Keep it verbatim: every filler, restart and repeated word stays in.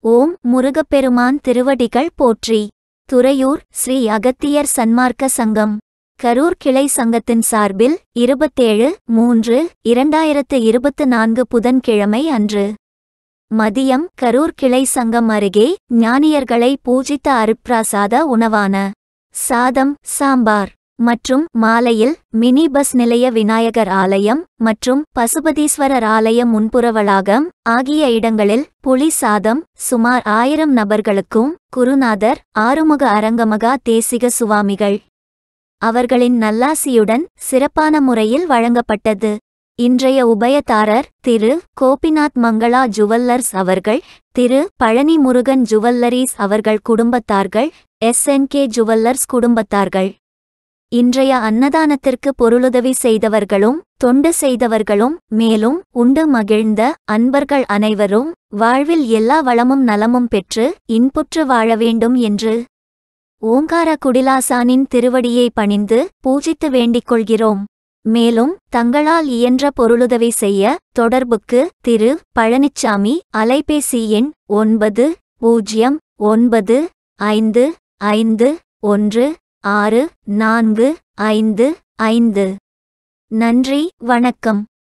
ஓம் முருகப்பெருமான் திருவடிகள் போற்றி. துறையூர் ஸ்ரீ அகத்தியர் சன்மார்க்க சங்கம் கரூர் கிளை சங்கத்தின் சார்பில் இருபத்தேழு மூன்று இரண்டாயிரத்து இருபத்து நான்கு புதன்கிழமை அன்று மதியம் கரூர் கிளை சங்கம் அருகே ஞானியர்களை பூஜித்த அருட்பிரசாத உணவான சாதம் சாம்பார் மற்றும் மாலையில் மினி பஸ் நிலைய விநாயகர் ஆலயம் மற்றும் பசுபதீஸ்வரர் ஆலய முன்புற வளாகம் ஆகிய இடங்களில் புளி சாதம் சுமார் ஆயிரம் நபர்களுக்கும் குருநாதர் ஆறுமுக அரங்கமகா தேசிக சுவாமிகள் அவர்களின் நல்லாசியுடன் சிறப்பான முறையில் வழங்கப்பட்டது. இன்றைய உபயதாரர் திரு கோபிநாத் மங்களா ஜுவல்லர்ஸ் அவர்கள், திரு பழனி முருகன் ஜுவல்லரீஸ் அவர்கள் குடும்பத்தார்கள், எஸ் என் கே ஜுவல்லர்ஸ் குடும்பத்தார்கள். இன்றைய அன்னதானத்திற்கு பொருளுதவி செய்தவர்களும் தொண்டு செய்தவர்களும் மேலும் உண்டு மகிழ்ந்த அன்பர்கள் அனைவரும் வாழ்வில் எல்லா வளமும் நலமும் பெற்று இன்புற்று வாழ வேண்டும் என்று ஓங்கார குடிலாசானின் திருவடியை பணிந்து பூஜித்து வேண்டிக் கொள்கிறோம். மேலும் தங்களால் இயன்ற பொருளுதவி செய்ய தொடர்புக்கு திரு பழனிச்சாமி, அலைபேசி எண் ஒன்பது பூஜ்ஜியம் ஒன்பது ஐந்து ஐந்து ஒன்று ஆறு நான்கு ஐந்து ஐந்து. நன்றி, வணக்கம்.